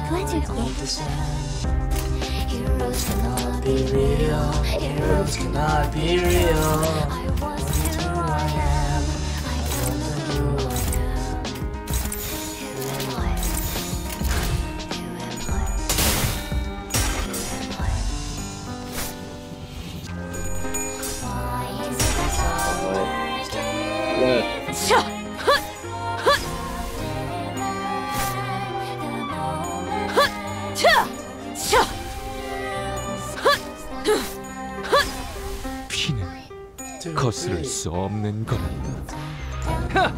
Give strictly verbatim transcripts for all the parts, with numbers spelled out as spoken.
도와줄게. Heroes cannot be real. Heroes cannot be real. I wasn't who I am. I don't know who I am. Who am I? Who am I? Who am I? Why is it that all working? 샤! 피는 거스를 수 없는 거란다.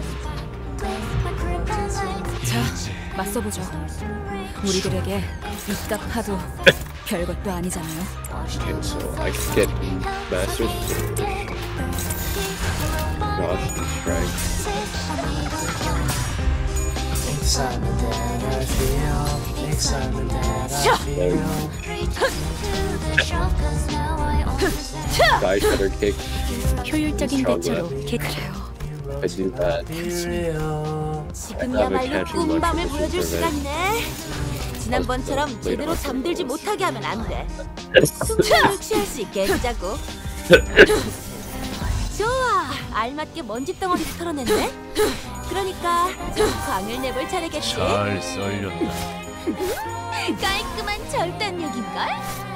자, 맞서보죠. 우리들에게 이깟 파도 별것도 아니잖아요. Okay, so I can get Master Sword, Dodge and Strike. Excitement that I feel. Excitement that I feel. Die Cutter Kick. 효율적인 대처로 개 그래요. I do that. 지금이야말로 꿈밤을 보여줄 시간이네. 지난번처럼 제대로 잠들지 못하게 하면 안 돼. 숨을 취할 수 있게 해주자고. 좋아, 알맞게 먼지 덩어리를 털어냈네. 그러니까 좀 광을 내볼 차례겠지. 잘 썰렸다. 깔끔한 절단력인걸?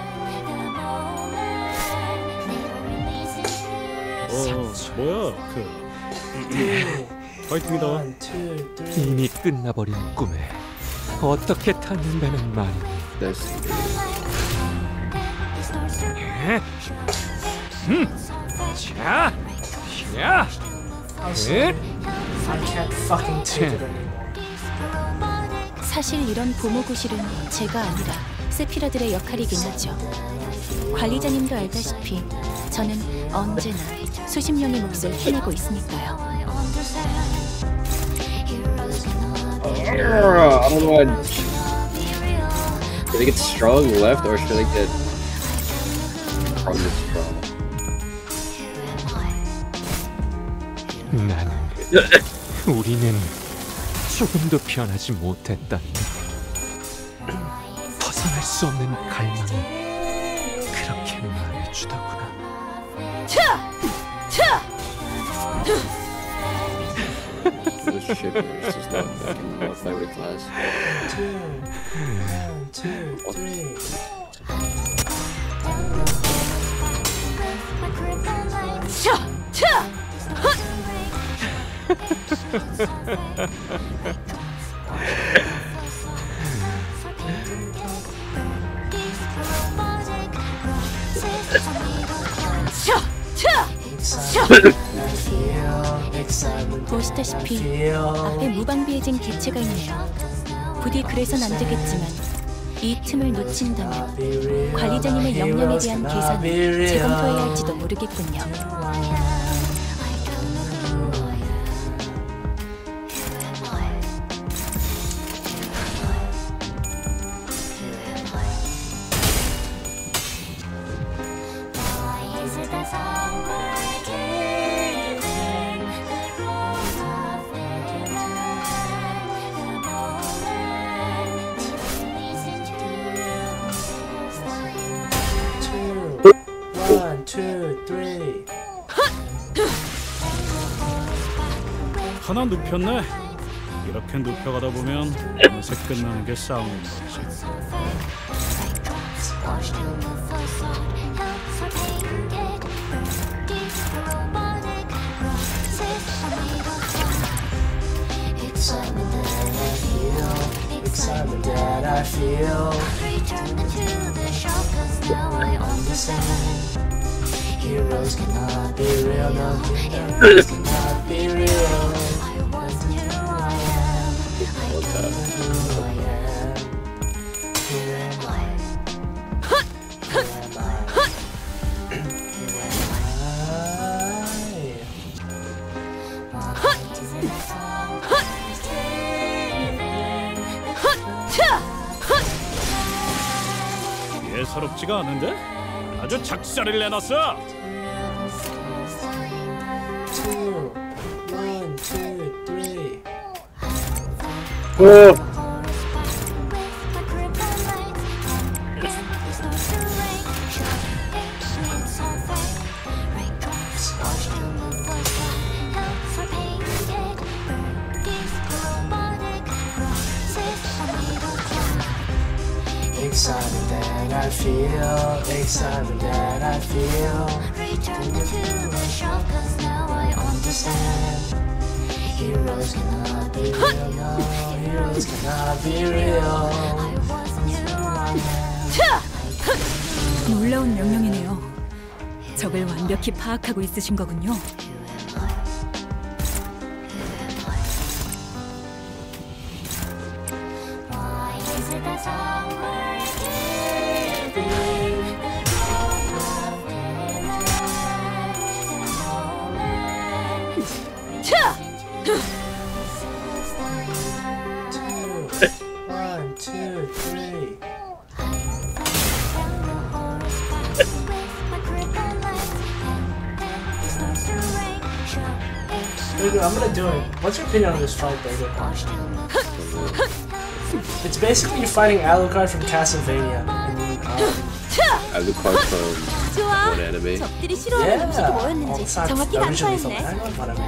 어, 뭐야, 그 파이팅이다. One, two, three. 이미 끝나버린 꿈에 어떻게 탔는다는 말이. This. 음. 자, 야, 에? I can't fucking take it anymore. 사실 이런 보모구실은 제가 아니라 세피라들의 역할이긴 하죠. 관리자님도 알다시피 저는 언제나 수십 명의 몫을 해내고 있으니까요. I don't know. Should I get strong left or should I get from the strong? 나는 우리는 조금도 변하지 못했다. 벗어날 수 없는 갈망이 그렇게 말해주더구나. This ship is just not fucking off my weight class. Two. One, two, three. 보시다시피 앞에 무방비해진 개체가 있네요. 부디 그래선 안 되겠지만 이 틈을 놓친다면 관리자님의 역량에 대한 계산을 재검토해야 할지도 모르겠군요. One, two, three. 하나 눕혔네. 이렇게 눕혀가다 보면 어느새 끝나는 게 싸움인 거지. Excitement that I feel. Excitement that I feel. Returning to the show, 'cause now I understand. Heroes cannot be real, no. Heroes cannot be real. I wasn't who I am. I don't know who I am. Who am I? Who am I? Who am 예사롭지가 않은데? 아주 작살을 내놨어. Two, one, two, three. Oh. excitement that I feel, excitement that I feel. Return to the show, cause now I understand. Heroes cannot be real, no, Heroes cannot be real. I wasn't too wrong. 놀라운 명령이네요. 적을 완벽히 파악하고 있으신 거군요. Why is it that all we're giving? One, two, three. Baby, I'm gonna do it. What's your opinion on this fight, baby? It's basically you're fighting Alucard from Castlevania. Uh, Alucard from 좋아. what anime? 적들이 싫어하는 yeah. 음식이 Oh, 뭐였는지 it's not 정확히 originally from 간파했네. Hang on, whatever.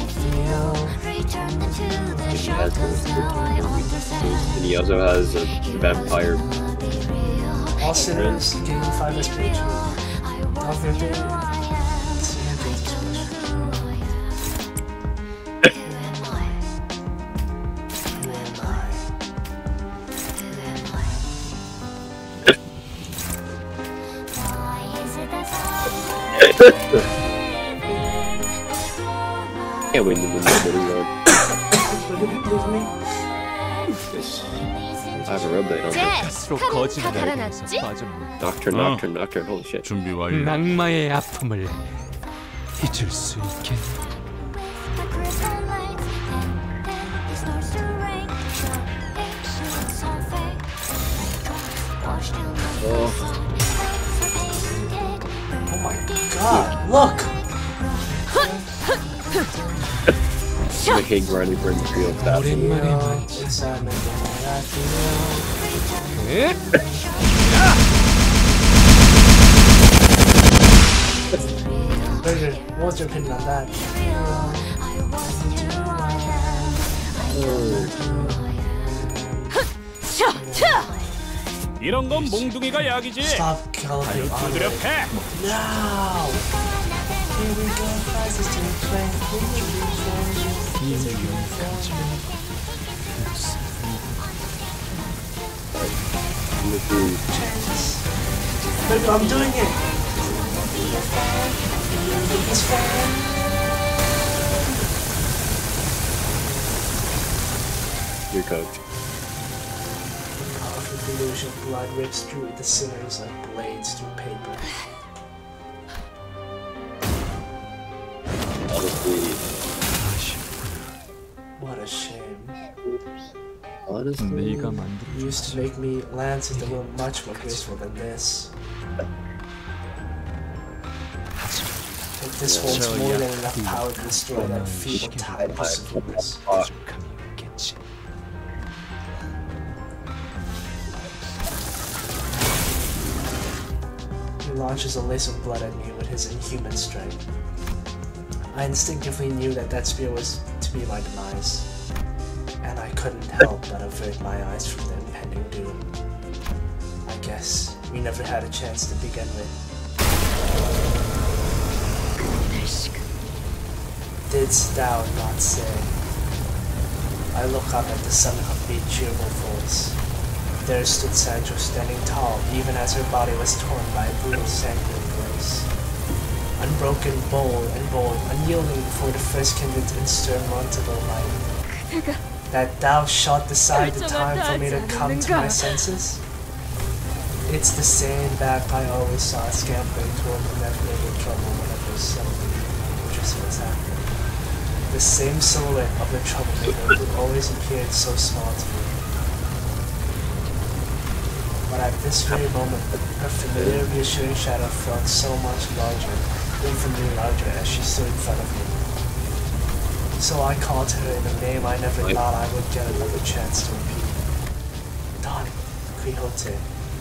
And he also has a vampire. All sinners gain five S P. Not fifty. Can't win the middle one. I have a rub that on. 스스로 거짓말에 대해서 빠져나온 Nocturne, 어. Nocturne, Nocturne. Holy shit. 준비 완료. 낙마의 아픔을 잊을 수 있겠니? Oh my god, look! The king running for the field fast. 오랜만에 만지. Excitement that I feel. Baby, what's your opinion on that? 이런 건 몽둥이가 약이지. Stop killing me. 두드려 패. Now! Here we go, crisis to the train. Baby, I'm doing it! It's fine. Your coach. Powerful delusion, blood rips through the sinners like blades through paper. Honestly, What a shame. honestly, 네가 만든 You used to make me lances that were much more graceful than this. Take this one's more than enough power to destroy that feeble tiredness of yours. 부족함이 있겠지. He launches a lace of blood at me with his inhuman strength. I instinctively knew that that spear was to be my demise, and I couldn't help but avert my eyes from the impending doom. I guess we never had a chance to begin with. Didst thou not say? I look up at the sun-upbeat cheerful voice. There stood Sancho standing tall, even as her body was torn by a brutal sanguine grace. Unbroken, bold, and bold, unyielding before the first kindred insurmountable light. That thou shalt decide the time for me to come to my senses? It's the same back I always saw scampering toward the inevitable trouble whenever something interesting was happening. The same silhouette of the troublemaker who always appeared so small to me. But at this very moment, her familiar reassuring shadow felt so much larger, infinitely larger as she stood in front of me. So I called her in a name I never thought I would get another chance to repeat. Don Quixote.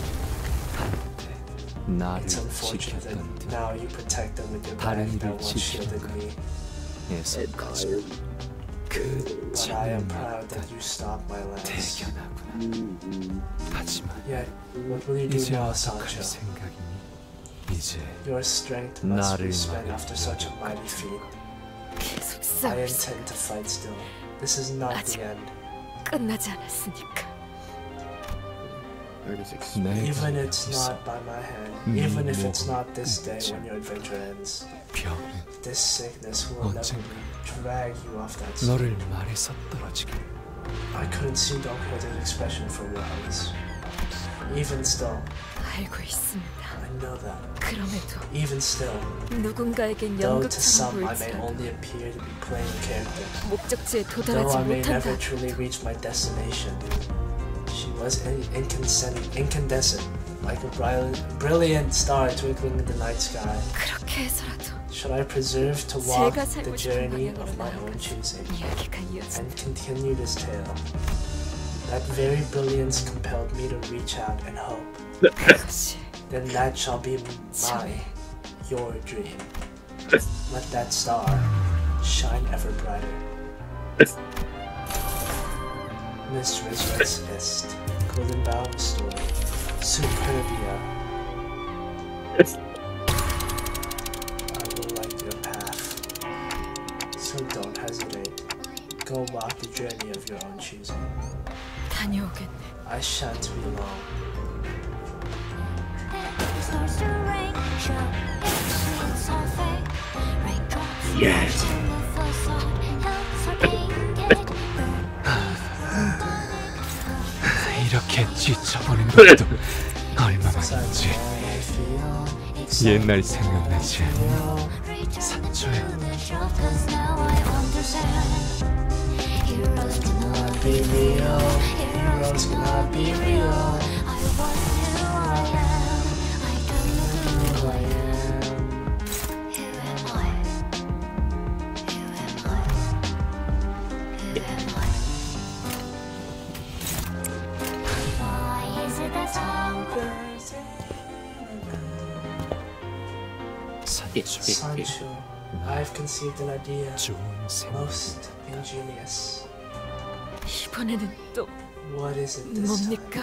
나를 It's unfortunate 지켰던 that now you protect them with your 다른 back that 일을 once shielded 지키는 me. 예서까지 그 But I am 장면마다 proud that you stopped my lance. 대견하구나. 하지만 Yet, what will you do 이제 now, 어떡할 Sancho? 생각이니? 이제 Your strength must be 나를 spent 막을 after such a mighty feat. 계속 I 싸울 intend to fight still. This is not the end. 끝나지 않았으니까. 내가 Even it's 여기서 not by my hand, 음, even if 뭐, it's not this day 그치. when your adventure ends, 병은 this sickness will 언젠가 inevitably drag you off that sword. 너를 말에서 떨어지게. I couldn't see Don Quixote's expression for words. Even still, 알고 있습니다. I know that. 그럼에도 Even still, 누군가에겐 though to 연극처럼 some I may 보일지라도 only appear to be playing a character, 목적지에 though 도달하지 I may 못한다. never truly reach my destination, she was in- incandescent, incandescent, like a brilliant, brilliant star twinkling in the night sky. 그렇게 해서라도 Should I preserve to walk 제가 the 살고 싶은 journey 방향으로 of my own 나아가서 choosing 이야기가 이어진다. and continue this tale? That very brilliance compelled me to reach out and hope. 그것이 Then that shall be my, your dream. Let that star shine ever brighter. Mistress Rex Est, Goldenbaum Story, Superbia. I will light your path, so don't hesitate. Go walk the journey of your own choosing. 다녀오겠네. I shan't be long. Starts to rain, show it's sweet, so fake. Raindrops yes. The facade helps her paint it. 이렇게 지쳐버린 것도 얼마만인지 I feel 옛날 생각나지 않니? 산초에 Cause now I understand. Heroes cannot be real. Heroes cannot be real. I wonder who I am. I don't know Who I am. who am I? Who am I? Who am I? Why is it that some 산초에 Sancho, I've conceived an idea 좋은 생각. most ingenious. 이번에는 또 What is it this time? 뭡니까?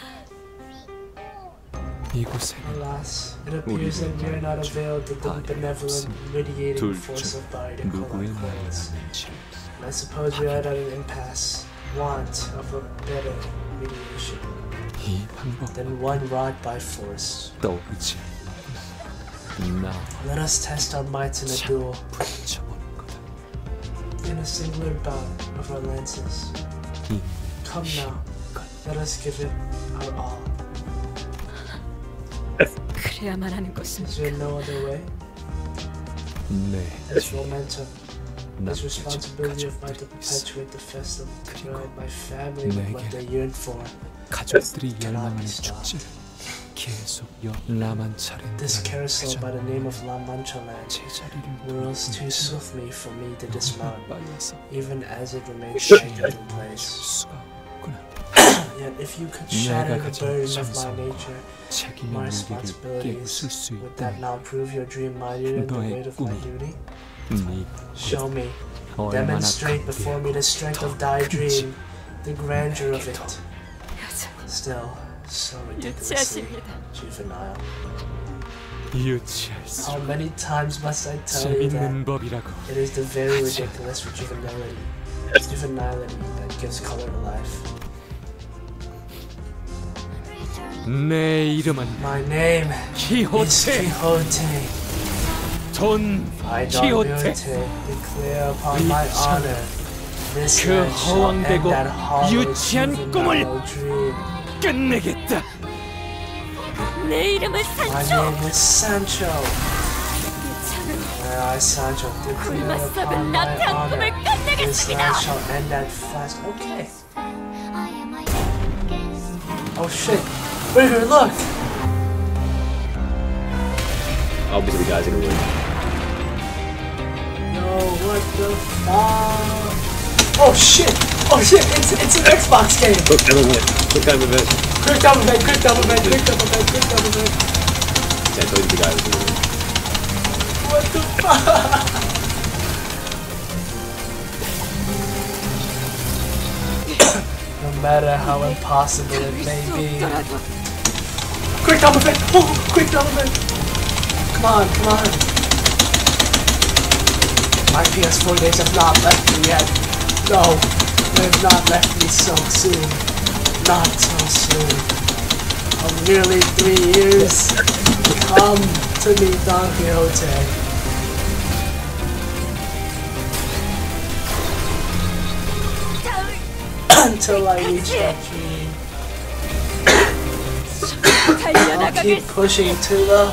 이곳에는 Alas, it appears that we are not availed to the benevolent, mediating force of Bard and 누구의 Colacoils. 말이라는지 I suppose we are at an impasse, want of a better mediation 이 방법 than one wrought by force. 떠오르지 않는구나. 나 Let us test our might in a duel, 부딪혀보는 거다. in a singular bout of our lances. 이 Come now, let us give it our all. 그래야만 하는 Is 것입니다. there no other way? 네, This momentum, this 남겨진 responsibility of mine to 가족들이 있어. perpetuate the festival, to provide my family with what they yearn for. 가족들이 열망하는 축제를 계속 여 라만 This 차례라는 carousel by the 회전 name of La Mancha Land 제자리를 whirls too swiftly for me to dismount, 빨라서 even as it remains anchored in place. 수가 없구나. Yet if you could shatter 내가 the 가진 burden of my 정성과 nature, 책임의 my 무게를 responsibilities, 깨부술 수 would that 있다면 now prove your dream mightier than the 너의 weight of my 꿈이 duty? 네 Show me, 얼마나 demonstrate before me the strength of thy dream, the grandeur of it. 여전히 Still, so ridiculously 유치하십니다. juvenile. 유치할수록 How many times must I tell you that 재밌는 법이라고. it is the very ridiculous juvenility, juvenility that gives color to life. 내 이름은 My name is 키호테 Quixote. 돈 I, Don 키호테. Quixote, declare upon my honor this 그 night shall end 허황되고 that hollow 유치한 꿈을 juvenile dream. 끝내겠다. 내 이름은 My 산초. name is Sancho. Where I, Sancho, declare 굶어 upon 썩은 my 나태한 꿈을 honor this 끝내겠습니다. night shall end that fast. Okay. I am my youngest. Oh shit. Waiter, look! I'll be the guys that are winning. Yo, what the fuck? Oh shit! Oh shit! It's it's an Xbox game! Quick time event. Quick time event. Quick time event, quick time event, quick time event, quick time event. Yeah, I told you the guy was gonna win. What the fuck? matter how impossible it may be. Quick double fit! Oh, quick double fit! Come on, come on! My P S four days have not left me yet. No, they have not left me so soon. Not so soon. Of nearly three years. Come to me, Don Quixote. Until I reach that dream. I'll keep pushing to the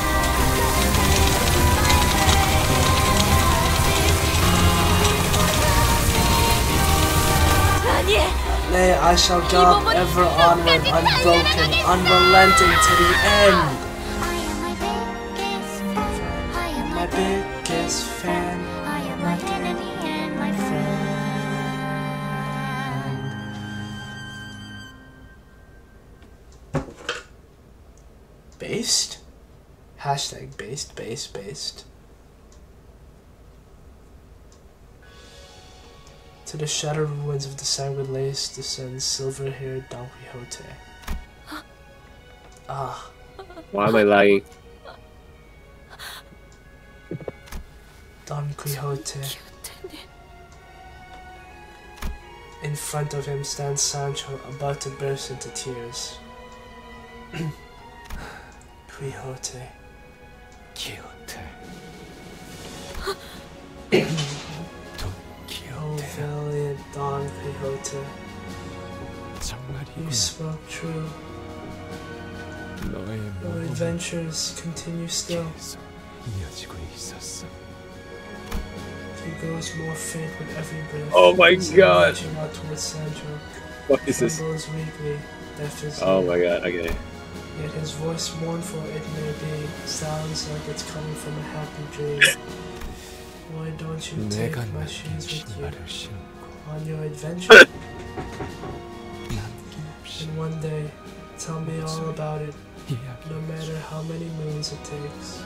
Nay, I shall jog ever onward, unbroken, unrelenting to the end. I am my biggest fan. I am my enemy and my friend. Based? Hashtag based, based, based. To the shattered ruins of the Sangre Lace descends silver-haired Don Quixote. Ah. Why am I lagging? Don Quixote. In front of him stands Sancho, about to burst into tears. Quixote. Quixote. Oh, valiant Don Quixote. You spoke true. Your adventures continue still. He grows more faint with every breath. Oh my god! Reaching out towards Sancho. What is this? Trembles weakly, deaf as Oh mute. my god, okay. Yet his voice, mournful it may be, sounds like it's coming from a happy dream. Why don't you take my shoes with you on your adventure? And one day, tell me all about it, no matter how many moons it takes.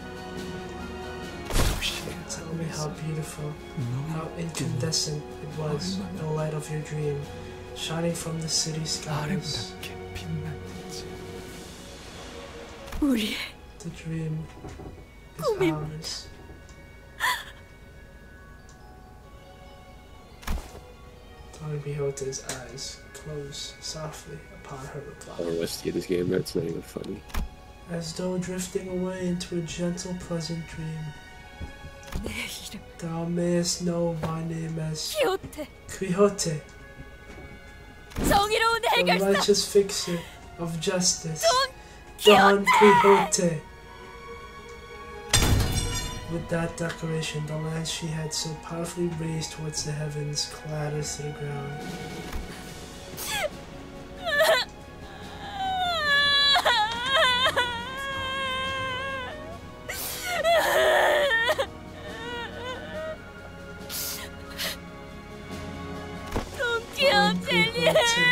Tell me how beautiful, how incandescent it was, the light of your dream, shining from the city skies. The dream is ours. Don Quixote's eyes close softly upon her I reply. don't want to see this game, that's not even funny. As though drifting away into a gentle, pleasant dream. Thou mayest know my name as Quixote, the righteous fixer of justice, Don Quixote. With that declaration, the lance she had so powerfully raised towards the heavens clatters to the ground. Don Quixote.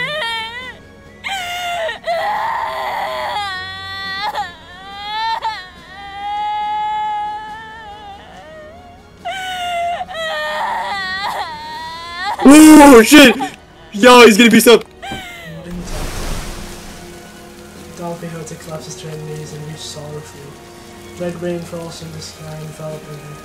Oh shit! Yo, he's gonna be so. Don Quixote collapses to her knees and weeps sorrowfully. Red rain falls from the sky, enveloping her.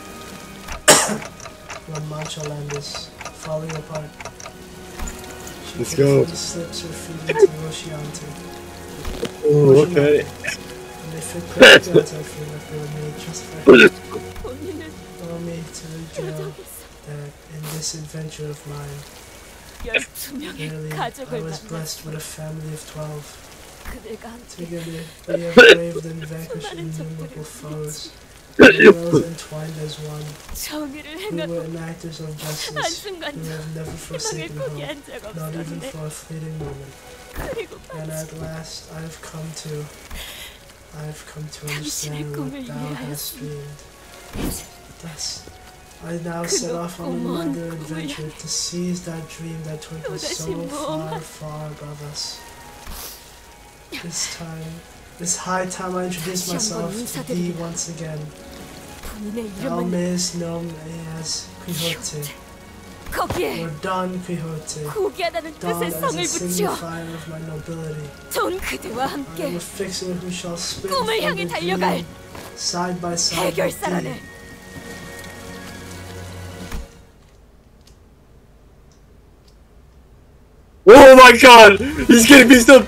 La Mancha land is falling apart. She Let's go. slips her feet into the Oceante. Oh, okay. And they fit perfectly onto her feet like they were made just for her. Allow me to reveal that in this adventure of mine, really, I was blessed with a family of twelve. Together, we have braved and vanquished innumerable foes. We rose entwined as one. We were enactors of justice. We have never forsaken hope, not even for a fleeting moment. And at last, I have come to, I have come to understand what thou hast dreamed. Thus, I now set off on another adventure to seize that dream that twinkles so far, far above us. This time, this high time I introduce myself to thee once again. Thou mayest know me as Quixote, 거기에 Or Don Quixote. 고귀하다는 Don 뜻의 as 성을 a 붙여 signifier of my nobility. 전 그대와 I 함께 am a fixer who shall spin 꿈을 from 향해 the 달려갈 dream, side by side with 해결사라네. thee. Oh my god! He's getting beat up!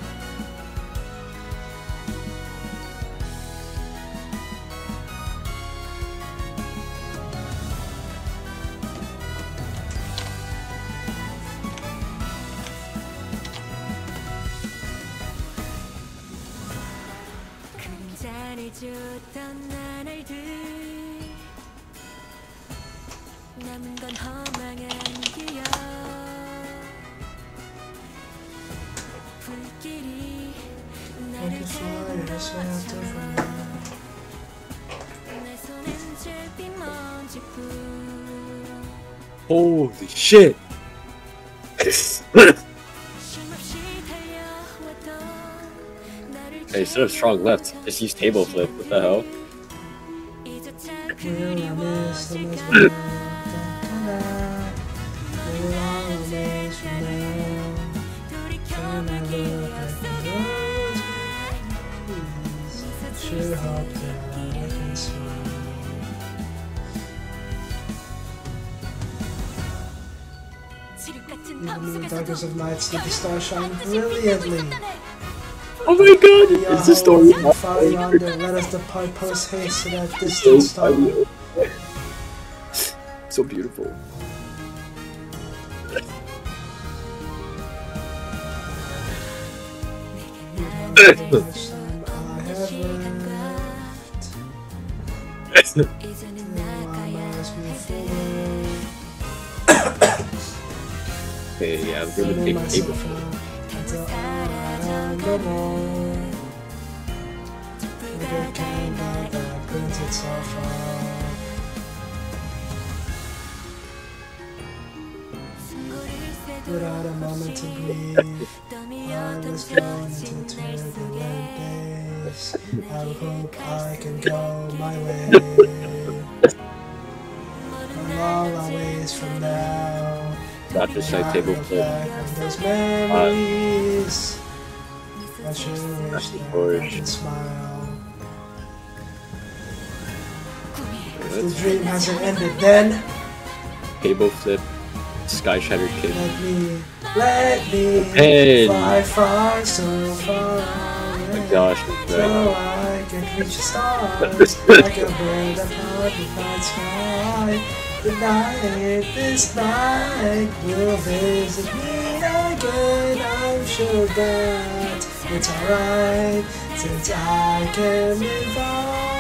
잔을 줬던 나날들 남은 건 허망한 기억 불길이 나를 채워넣어줘 내 손엔 젤빛 먼지뿐 Holy shit! 쉼없이 달려왔던 나를 Hey, instead of strong left, just use table flip. What the hell? 이조차 Will I miss the most 그리워질까 Will I miss you now? 돌이켜보기 약속해 Sure hope that I can smile. 지륵 같은 Even 밤 in the darkest 속에서도 of nights, did the stars shine 반드시 빛나고 brilliantly. 있었다네. Oh my god! It's the story. Yahoo, far yonder, let us depart post haste to that distant star. So beautiful. I have left. 이제는 Now I 나가야 must move 할 forward. Okay, yeah, I'm gonna Feeling take table myself flip. out until I no more. With a candle that burns itself out. Without a moment to breathe, I was going into turbulent days. I hope I can go my way. A long ways from now. Not just like table flip. Back on those memories. I sure wish that I could smile. The dream hasn't ended then. Table flip. Sky Shattered Kid. Let me, let me Hey. fly far, so far Oh my away. gosh, So man. I can reach the stars like a bird upon the night sky. The night, this night will visit me again. I'm sure that it's alright since I can move on.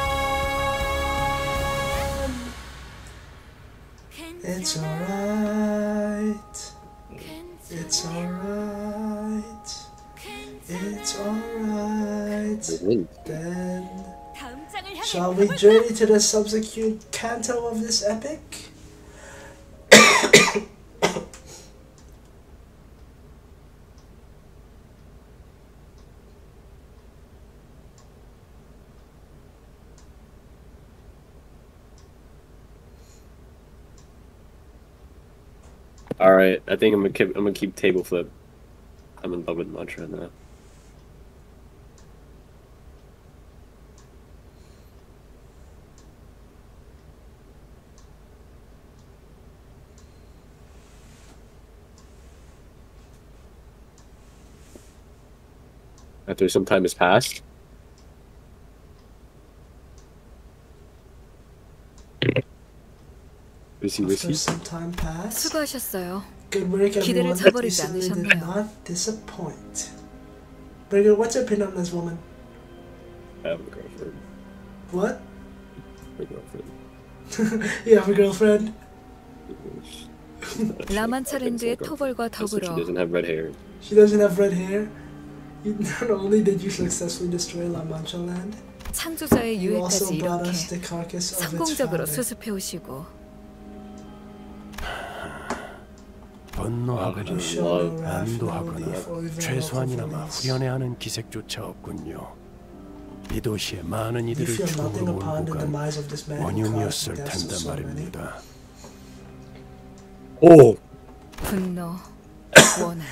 It's alright. It's alright. It's alright. Win. Then 다음 장을 향해 shall we journey to the subsequent canto of this epic? All right, I think I'm gonna keep. I'm gonna keep table flip. I'm in love with mantra now. After some time has passed. Risky, After risky. some time passed, 수고하셨어요. good work 기대를 everyone. You 저버리지 certainly did 않으셨네요. not disappoint. Burger, what's your opinion on this woman? I have a girlfriend. What? My girlfriend. You have a girlfriend? 라만차랜드의 Girlfriend. 토벌과 Also, she 더불어 doesn't have red hair. She doesn't have red hair. You, not only did you successfully destroy La Mancha land, 창조자의 you also 유해까지 brought 이렇게 us the carcass of its 성공적으로 founder. 수습해 오시고 분노하거나 You show no wrath, no 안도하거나 relief, or even 최소한이나마 no feelings. 후련해하는 기색조차 없군요. 이 도시의 많은 You 이들을 feel nothing 죽음으로 upon 몰고 the 간 demise of this man who caused 원흉이었을 the deaths of 텐데 so many. 말입니다. Oh. 분노, 원한.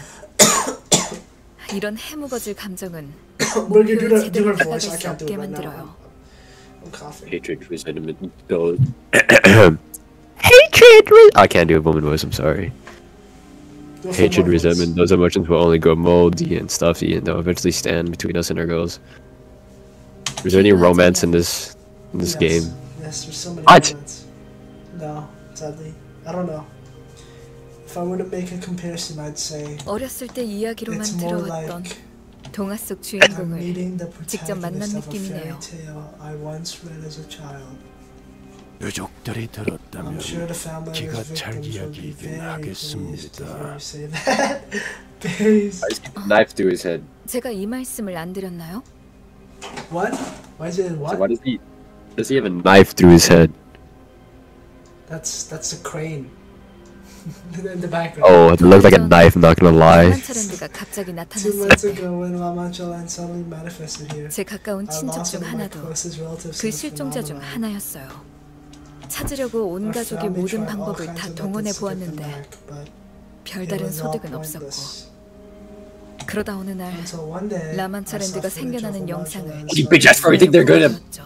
이런 해묵어질 감정은 Burger, do 목표를 that, do 제대로 her voice. 다가갈 I 수 can't do 없게 it right now. 만들어요. I'm coughing. Hatred, resentment, those. Hatred, re- I can't do a woman voice. I'm sorry. Do a full Hatred, voice. resentment, those emotions will only grow moldy and stuffy, and they'll eventually stand between us and our goals. Is there any romance in this in this Yes. game? Yes, there's so many What? moments. No, sadly. I don't know. If I were to make a comparison, I'd say 어렸을 때 이야기로만 it's more 들어왔던 like 동화 속 I'm 주인공을 meeting the 직접 만난 protagonist of a fairy 느낌이네요. tale I once read as a child. 유족들이 I'm 들었다면 sure the family of 기가 his 잘 victims would be 이야기이긴 very pleased to hear 하겠습니다. you say that. Please. I just get the knife through his head. 제가 이 말씀을 안 드렸나요? What? Why is it So what? why does he does he have a knife through his head? That's that's a crane. In the background. Oh, it looked like a knife. I'm not gonna lie. 라만차랜드가 갑자기 Two 나타났을 months 때 ago, when Lamanchaland suddenly manifested here, 제 가까운 I 친척 lost 중 one of my 하나도 closest relatives 그 to the 실종자 중 phenomenon. 하나였어요. 찾으려고 온 Our 가족이 family 모든 tried all 방법을 kinds 다 of 동원해 methods to get them 보았는데 back, but it 별다른 was all 소득은 pointless. 없었고 그러다 어느 날 Until one day, I 라만차랜드가 saw footage 생겨나는 of 영상을 Lamanchaland You bitch ass for you think they're gonna 보여줬죠.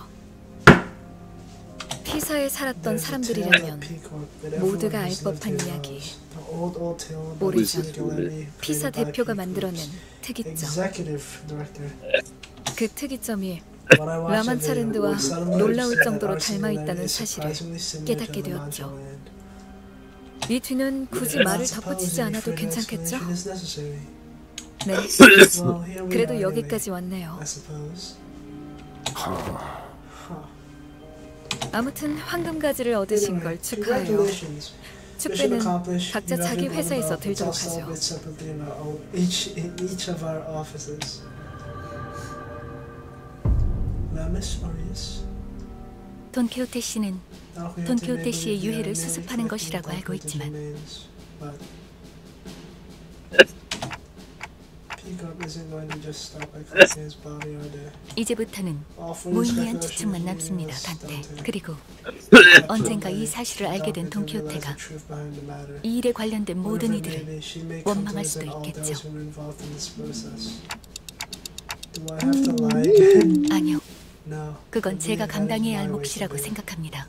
피사에 살았던 There's a tale of 사람들이라면 Peacock that 모두가 everyone 알 who's lived 법한 here 이야기. knows. The old, old tale about 오래전 singularity 피사 created by 대표가 Peacock's 만들어낸 특이점. executive director. 그 특이점이 When I watched the 라만차랜드와 video, I suddenly 놀라울 understood that 정도로 our 닮아 있다는 singularity is 사실을 surprisingly similar 깨닫게 to 되었죠. Lamanchaland. 이 뒤는 굳이 Not 말을 supposed 덧붙이지 any 않아도 further 괜찮겠죠? explanation is necessary. 네, Well, here we 그래도 are 여기까지 anyway, 왔네요. I suppose. 아무튼 황금가지를 얻으신 걸 축하해요. Congratulations. 축배는 Mission accomplished. 각자 You have 자기 your 회사에서 own 들도록 Let's all 하죠. celebrate separately in our own, each in each of our offices. Lamis Arias. 돈키호테 씨는 Now we have to 돈키호테 enable 씨의 the 유해를 name 수습하는 collecting 것이라고 알고 corporate 있지만 domains, but Peacock isn't going to just stop by collecting his body, are they? 이제부터는 All further 무의미한 speculation 추측만 is 남습니다, meaningless, 단테. Dante. 그리고 But 언젠가 이 someday, 사실을 알게 된 Peacock will realize 돈키호테가 the truth behind the matter. 이 일에 관련된 모든 Whatever it 이들을 may be, she may come to 원망할 수도 resent all 있겠죠. those who were involved in this process. Do I have to lie again? 아니요, No. 그건 I 제가 believe that is 감당해야 할 my way 몫이라고 to live. 생각합니다.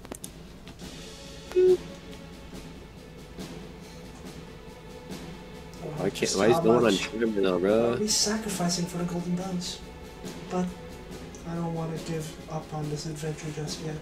Why can't? Just Why is how no one on much stream now, are bro? we sacrificing for the golden bells? But I don't want to give up on this adventure just yet.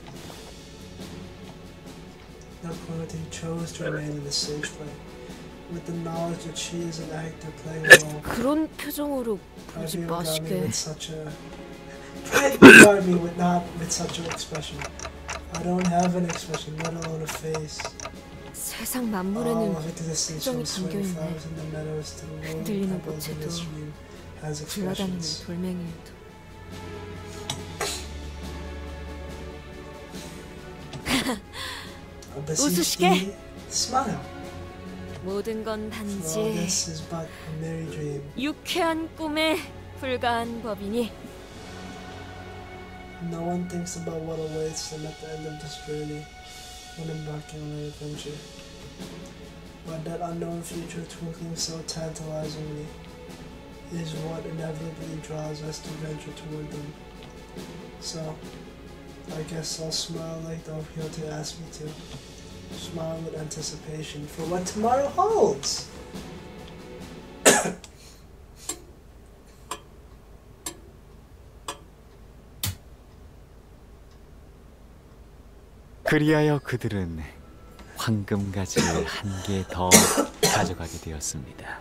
Nobility chose to remain in a safe way, with the knowledge that she is an actor playing a role. 그런 표정으로 Try 보지 to regard me 마시게. with such a try to regard me with not with such an expression. I don't have an expression, let alone a face. 세상 All 만물에는 of existence 표정이 from swaying 담겨있네. flowers in the meadows to the rolling 흔들리는 pebbles in 꽃에도 the stream has 굴러다니는 expressions. 돌멩이에도 I beseech 웃으시게. thee, smile. 모든 건 For all 단지 this is but a merry dream. 유쾌한 꿈에 불과한 법이니 No one thinks about what awaits them at the end of this journey when embarking on an adventure. But that unknown future twinkling so tantalizingly is what inevitably draws us to venture toward them. So, I guess I'll smile like Don Quixote asked me to. Smile with anticipation for what tomorrow holds. 그리하여 그들은 황금가지를 한 개 더 가져가게 되었습니다.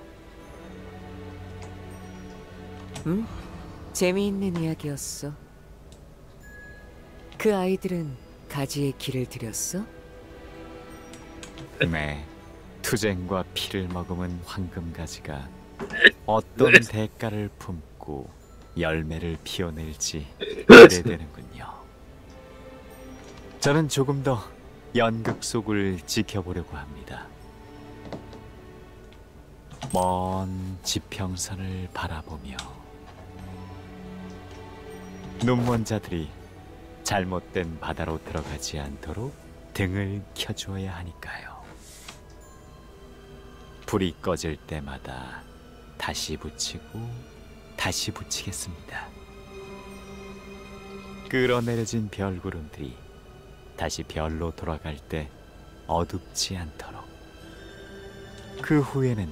응? 재미있는 이야기였어. 그 아이들은 가지의 길을 들였어? 네, 투쟁과 피를 머금은 황금가지가 어떤 대가를 품고 열매를 피워낼지 기대되는군요. 저는 조금 더 연극 속을 지켜보려고 합니다. 먼 지평선을 바라보며 눈먼 자들이 잘못된 바다로 들어가지 않도록 등을 켜주어야 하니까요. 불이 꺼질 때마다 다시 붙이고 다시 붙이겠습니다. 끌어내려진 별구름들이 다시 별로 돌아갈 때 어둡지 않도록. 그 후에는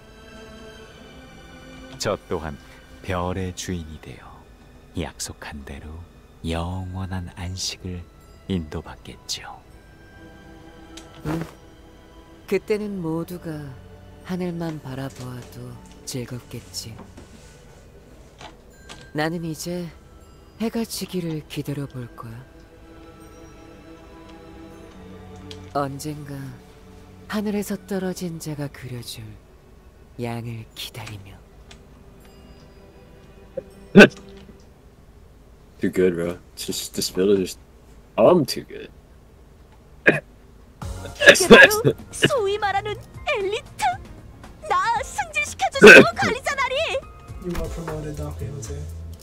저 또한 별의 주인이 되어 약속한 대로 영원한 안식을 인도받겠죠. 응. 그때는 모두가 하늘만 바라보아도 즐겁겠지. 나는 이제 해가 지기를 기다려 볼 거야. 언젠가 하늘에서 떨어진 자가 그려줄 양을 기다리며. Too good, bro. Just this build is just. I'm too good. 이게 바로 소위 말하는 엘리트? 나 승진시켜주는 관리자 나리! You got promoted, Doc Hamilton.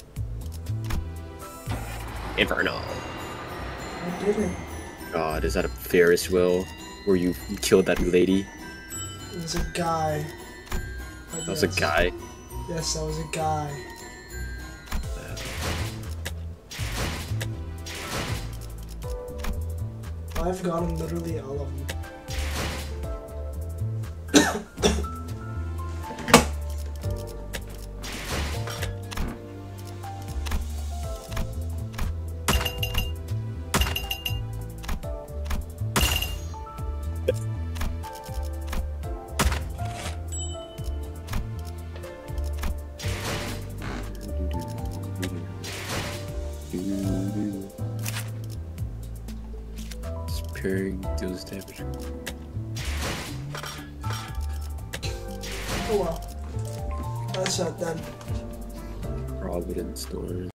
Inferno. I didn't. God, is that a Ferris wheel where you killed that lady? It was a guy. I That was a guess. guy. Yes, that was a guy. I've gotten literally all of them. Disappearing deals damage. Oh well. That's that then. Providence Storm.